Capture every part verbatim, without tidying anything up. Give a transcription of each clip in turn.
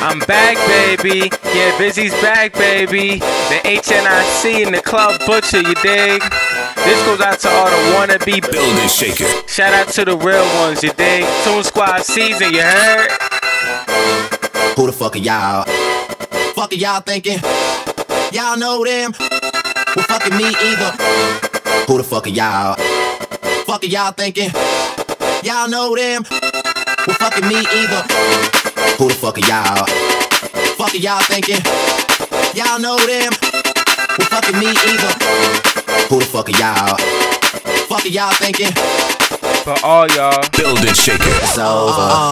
I'm back, baby. Yeah, Bizzy's back, baby. The H N I C in the club butcher, you dig? This goes out to all the wannabe building shaker. Shout out to the real ones, you dig? Tune Squad season, you heard? Who the fuck are y'all? Fuck are y'all thinking? Y'all know them? Well, fucking me either. Who the fuck are y'all? Fuck are y'all thinking? Y'all know them? Well, fucking me either. Who the fuck are y'all? Fuck are y'all thinking? Y'all know them? Well, fucking me either. Who the fuck are y'all? Fuck are y'all thinking? For all y'all, building shaker. It's over. Uh, uh,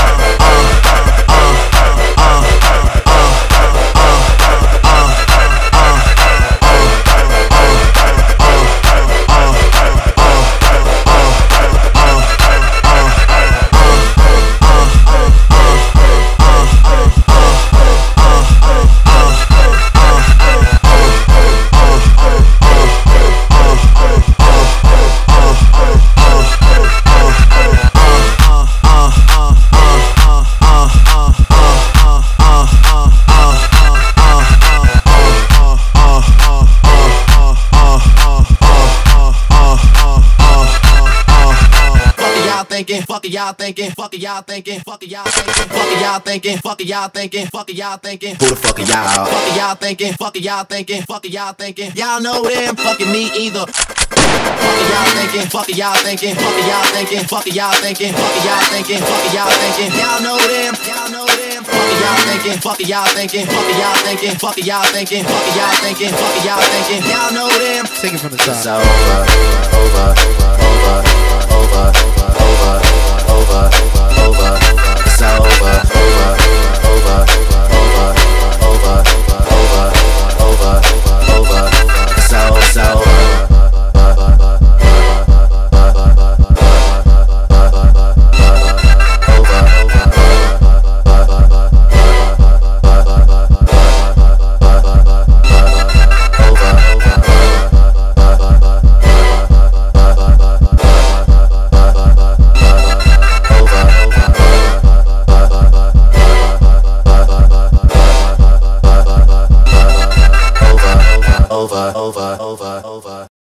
Fuck y'all thinking, fuck y'all thinking, fuck y'all thinking, fuck y'all thinking, fuck y'all thinking, fuck y'all thinking. Who the fuck are y'all? Fuck y'all thinking, fuck y'all thinking, fuck y'all thinking. Y'all know them, fucking me either. Fuck y'all thinking, fuck y'all thinking, fuck y'all thinking, fuck y'all thinking, fuck y'all thinking, fuck y'all thinking. Y'all know them, y'all know them. Fuck y'all thinking, fuck y'all thinking, fuck y'all thinking, fuck y'all thinking, fuck y'all thinking, fuck y'all thinking. Y'all know them. Take it from the top. It's over, over, over, over, over, over, over, over. It's over, over.